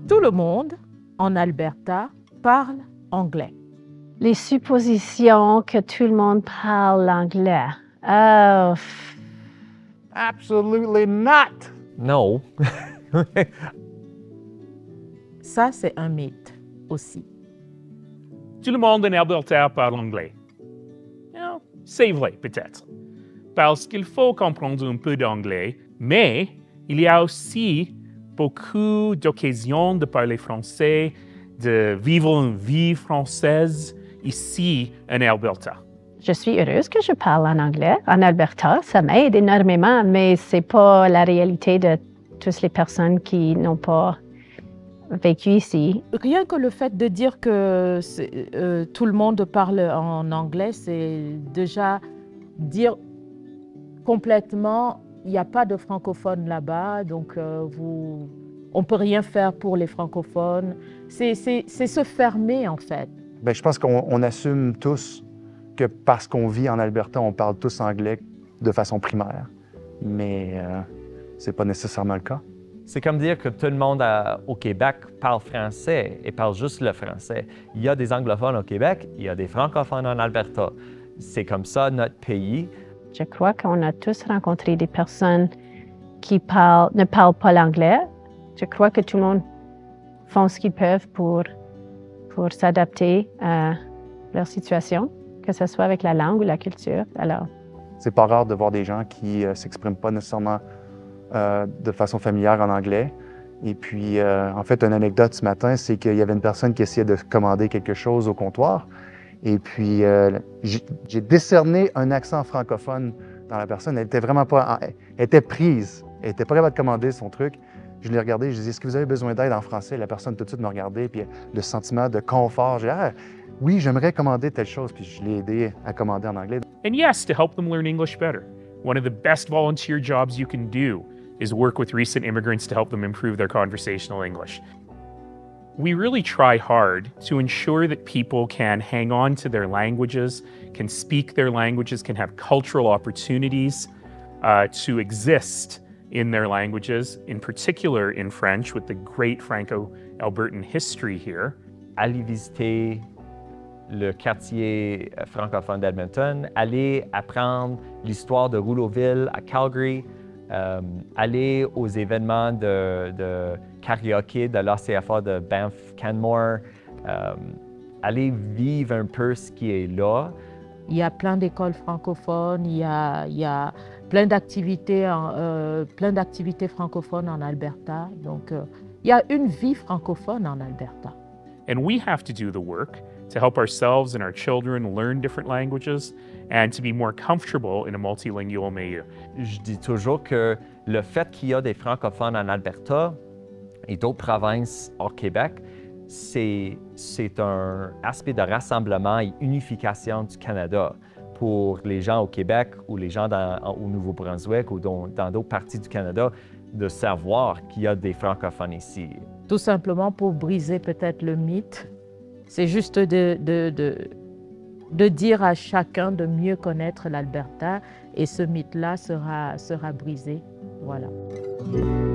Tout le monde en Alberta parle anglais. Les suppositions que tout le monde parle l'anglais. Oh. Absolutely not. No. Ça, c'est un mythe aussi. Tout le monde en Alberta parle anglais. Non, c'est vrai, peut-être. Parce qu'il faut comprendre un peu d'anglais, mais il y a aussi beaucoup d'occasions de parler français, de vivre une vie française ici en Alberta. Je suis heureuse que je parle en anglais. En Alberta, ça m'aide énormément, mais c'est pas la réalité de toutes les personnes qui n'ont pas vécu ici. Rien que le fait de dire que tout le monde parle en anglais, c'est déjà dire complètement, il n'y a pas de francophones là-bas, donc on ne peut rien faire pour les francophones. C'est se fermer, en fait. Bien, je pense qu'on assume tous que parce qu'on vit en Alberta, on parle tous anglais de façon primaire. Mais c'est pas nécessairement le cas. C'est comme dire que tout le monde au Québec parle français et parle juste le français. Il y a des anglophones au Québec, il y a des francophones en Alberta. C'est comme ça notre pays. Je crois qu'on a tous rencontré des personnes qui ne parlent pas l'anglais. Je crois que tout le monde fait ce qu'ils peuvent pour s'adapter à leur situation, que ce soit avec la langue ou la culture. Alors, c'est pas rare de voir des gens qui s'expriment pas nécessairement de façon familière en anglais. Et puis, en fait, une anecdote ce matin, c'est qu'il y avait une personne qui essayait de commander quelque chose au comptoir. Et puis, j'ai décerné un accent francophone dans la personne. Elle était vraiment pas... Elle était prise. Elle était pas capable de commander son truc. Je l'ai regardé, je lui ai dit, est-ce que vous avez besoin d'aide en français? La personne tout de suite me regardait, puis le sentiment de confort. J'ai dit, ah, oui, j'aimerais commander telle chose, puis je l'ai aidé à commander en anglais. And yes, to help them learn English better. One of the best volunteer jobs you can do is work with recent immigrants to help them improve their conversational English. We really try hard to ensure that people can hang on to their languages, can speak their languages, can have cultural opportunities to exist in their languages, in particular in French, with the great Franco-Albertan history here. Aller visiter le quartier francophone d'Edmonton, aller apprendre l'histoire de Rouleauville à Calgary, aller aux événements de karaoké de l'ACFA de Banff-Canmore, aller vivre un peu ce qui est là. Il y a plein d'écoles francophones, il y a plein d'activités francophones en Alberta. Donc, il y a une vie francophone en Alberta. And we have to do the work to help ourselves and our children learn different languages and to be more comfortable in a multilingual milieu. Je dis toujours que le fait qu'il y a des francophones en Alberta et d'autres provinces hors Québec, c'est un aspect de rassemblement et unification du Canada pour les gens au Québec ou les gens au Nouveau-Brunswick ou dans d'autres parties du Canada, de savoir qu'il y a des francophones ici. Tout simplement pour briser peut-être le mythe. C'est juste de dire à chacun de mieux connaître l'Alberta et ce mythe-là sera brisé. Voilà.